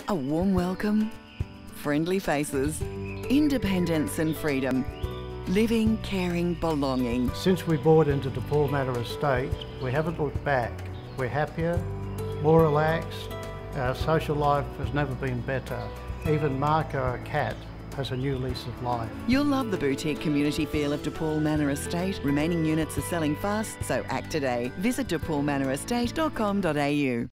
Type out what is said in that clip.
A warm welcome, friendly faces, independence and freedom. Living, caring, belonging. Since we bought into the Manor estate, we haven't looked back. We're happier, more relaxed. Our social life has never been better. Even Marco, our cat, has a new lease of life. You'll love the boutique community feel of Manor Estate. Remaining units are selling fast, so act today. Visit DePaulManorEstate.com.au.